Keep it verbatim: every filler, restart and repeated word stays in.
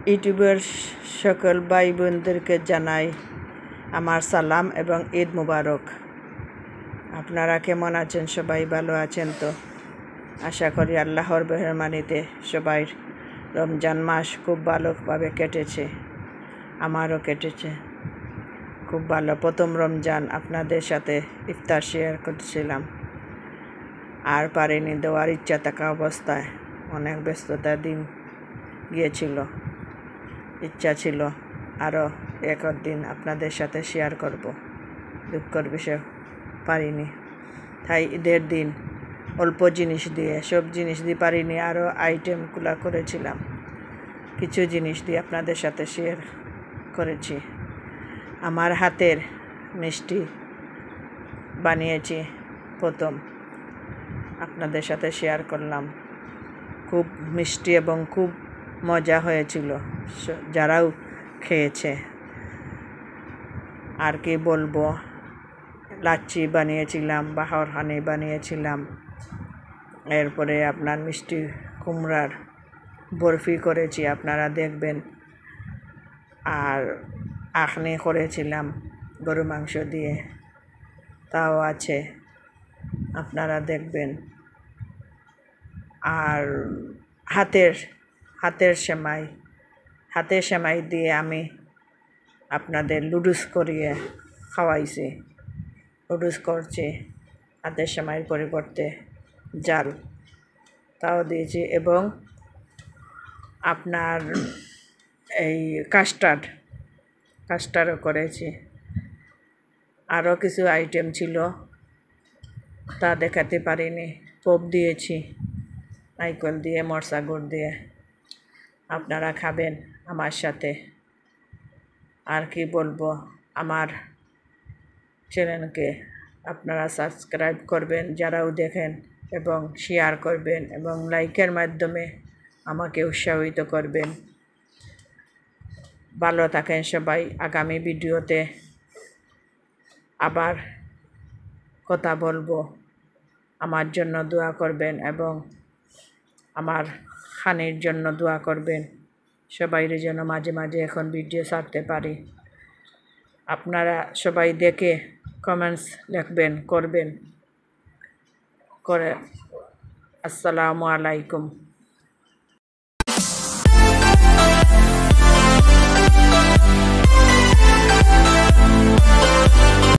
ইউটিউবের সকল ভাই বোনদেরকে জানাই আমার সালাম এবং ঈদ মুবারক। আপনারা কেমন আছেন? সবাই ভালো আছেন তো? আশা করি আল্লাহর মেহেরবানিতে সবাই রমজান মাস খুব ভালোভাবে কেটেছে, আমারও কেটেছে খুব ভালো। প্রথম রমজান আপনাদের সাথে ইফতার শেয়ার করছিলাম, আর পারিনি দেওয়ার ইচ্ছা থাকা অবস্থায়। অনেক ব্যস্ততার দিন গিয়েছিল, ইচ্ছা ছিল আরও এক দিন আপনাদের সাথে শেয়ার করব, দুঃখের বিষয় পারিনি। তাই ঈদের দিন অল্প জিনিস দিয়ে, সব জিনিস দিয়ে পারিনি, আরও আইটেমগুলো করেছিলাম, কিছু জিনিস দিয়ে আপনাদের সাথে শেয়ার করেছি। আমার হাতের মিষ্টি বানিয়েছি, প্রথম আপনাদের সাথে শেয়ার করলাম। খুব মিষ্টি এবং খুব মজা হয়েছিল, যারাও খেয়েছে। আর কি বলবো, লাচ্ছি বানিয়েছিলাম, বাহার হানি বানিয়েছিলাম, এরপরে আপনার মিষ্টি কুমড়ার বরফি করেছি, আপনারা দেখবেন। আর আখনি করেছিলাম গরু মাংস দিয়ে, তাও আছে, আপনারা দেখবেন। আর হাতের হাতের সেমাই হাতের সেমাই দিয়ে আমি আপনাদের লুডুস করিয়ে খাওয়াইছি, লুডুস করছি হাতের সেমাইয়ের পরিবর্তে জাল, তাও দিয়েছি। এবং আপনার এই কাস্টার্ড কাস্টার্ডও করেছি। আরও কিছু আইটেম ছিল, তা দেখাতে পারিনি। পপ দিয়েছি নাইকল দিয়ে, মরসা গুড় দিয়ে। আপনারা খাবেন আমার সাথে। আর কি বলবো, আমার চ্যানেলকে আপনারা সাবস্ক্রাইব করবেন যারাও দেখেন, এবং শেয়ার করবেন, এবং লাইকের মাধ্যমে আমাকে উৎসাহিত করবেন। ভালো থাকেন সবাই। আগামী ভিডিওতে আবার কথা বলবো। আমার জন্য দোয়া করবেন এবং আমার খানির জন্য দোয়া করবেন, সবাইয়ের জন্য মাঝে মাঝে এখন ভিডিও ছাড়তে পারি। আপনারা সবাই দেখে কমেন্টস লিখবেন, করবেন করে। আসসালামু আলাইকুম।